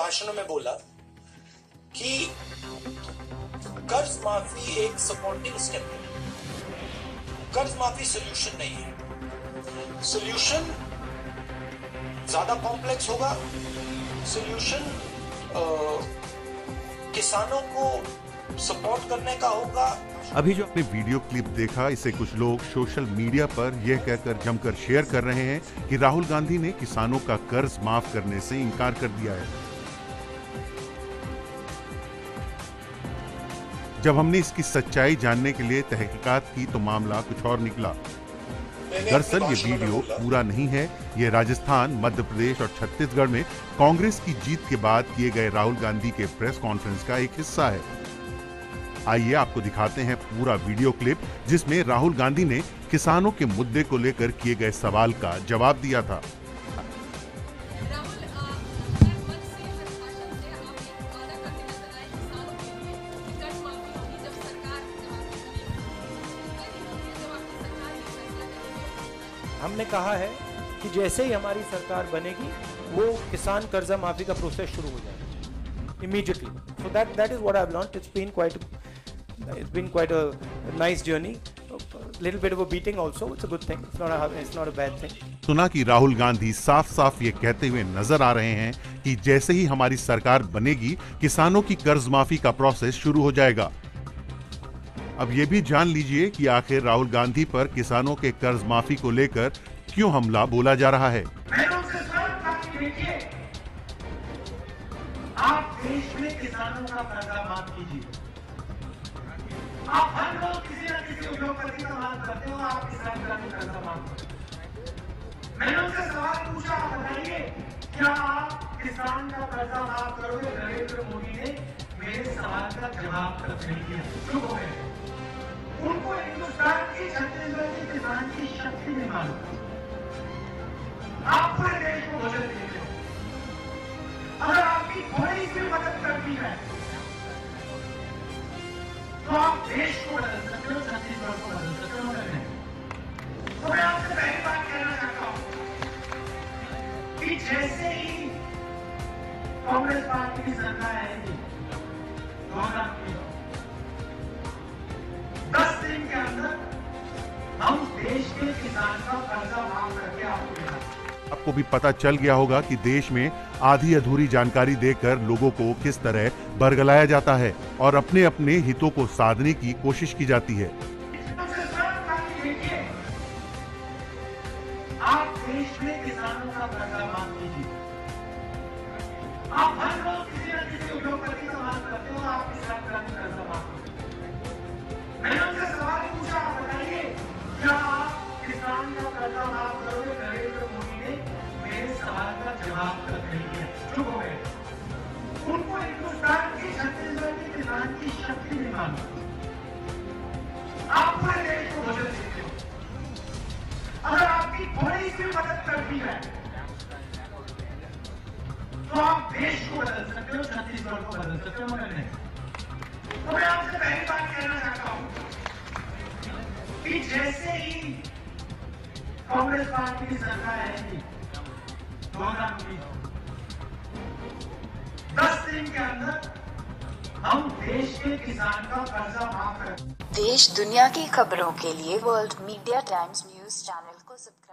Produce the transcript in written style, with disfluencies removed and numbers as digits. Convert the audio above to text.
भाषणों में बोला कि कर्ज माफी एक सपोर्टिंग स्टेप है, कर्ज माफी सोल्यूशन नहीं है। सोल्यूशन ज्यादा कॉम्प्लेक्स होगा, सोल्यूशन किसानों को सपोर्ट करने का होगा। अभी जो आपने वीडियो क्लिप देखा, इसे कुछ लोग सोशल मीडिया पर यह कहकर जमकर शेयर कर रहे हैं कि राहुल गांधी ने किसानों का कर्ज माफ करने से इनकार कर दिया है। जब हमने इसकी सच्चाई जानने के लिए तहकीकात की तो मामला कुछ और निकला। दरअसल ये वीडियो पूरा नहीं है, ये राजस्थान, मध्य प्रदेश और छत्तीसगढ़ में कांग्रेस की जीत के बाद किए गए राहुल गांधी के प्रेस कॉन्फ्रेंस का एक हिस्सा है। आइए आपको दिखाते हैं पूरा वीडियो क्लिप, जिसमें राहुल गांधी ने किसानों के मुद्दे को लेकर किए गए सवाल का जवाब दिया था। हमने कहा है कि जैसे ही हमारी सरकार बनेगी वो किसान कर्जा माफी का प्रोसेस शुरू हो जाएगा immediately. So that is what I have learned. It's been quite a nice journey. Little bit of a beating also. It's a good thing. It's not a bad thing. सुना कि राहुल गांधी साफ-साफ ये कहते हुए नजर आ रहे हैं कि जैसे ही हमारी सरकार बनेगी किसानों की कर्ज माफी का प्रोसेस शुरू हो जाएगा। अब ये भी जान लीजिए कि आखिर राहुल गांधी पर किसानों के कर्ज माफी को लेकर क्यों हमला बोला जा रहा है। आप देश में किसानों का कर्जा माफ कीजिए। आप हर रोज किसी न किसी उद्योगपति का माफ करते हो, आप किसान का कर्जा माफ करते। मैंने उनसे सवाल पूछा, आप बताइए क्या आप किसान का कर्जा माफ करोगे? नरेंद्र मोदी ने मेरे सवाल का जवाब तक नहीं दिया, चुप हो गए। उनको हिंदुस्तान की, छत्तीसगढ़ की किसान की शक्ति नहीं मालूम। आप पूरे देश को भोजन देते हो, अगर आपकी थोड़ी सी मदद करती है तो आप देश को बदल सकते हो, छत्तीसगढ़ को बदल सकते हो। तो मैं आपसे पहली बात कहना चाहता हूं कि जैसे ही कांग्रेस पार्टी की सरकार आएगी 10 दिन के अंदर हम देश के किसान का कर्जा माफ करके आपको भी पता चल गया होगा कि देश में आधी अधूरी जानकारी देकर लोगों को किस तरह बरगलाया जाता है और अपने अपने हितों को साधने की कोशिश की जाती है। आप देश में किसानों का कर्जा माफ कीजिए। आप हर रोज किसी न किसी उद्योगपति का माफ करते हो, आप किसान का कर्जा माफ करते। मैंने उनसे सवाल पूछा, आप बताइए क्या आप किसान का कर्जा माफ करोगे? नरेंद्र मोदी ने मेरे सवाल का जवाब तक नहीं दिया, चुप हो गए। उनको हिंदुस्तान की, छत्तीसगढ़ की किसान की शक्ति नहीं मालूम। आप पूरे देश को भोजन देते हो, अगर आपकी थोड़ी सी मदद करती है तो आप देश को बदल सकते हो, छत्तीसगढ़ को बदल सकते हो। मगर नहीं। तो मैं आपसे पहली बात कहना चाहता हूं कि जैसे ही कांग्रेस पार्टी की सरकार आएगी 10 दिन के अंदर हम देश के किसान का कर्जा माफ करें। देश दुनिया की खबरों के लिए world media times news channel को सब्सक्राइब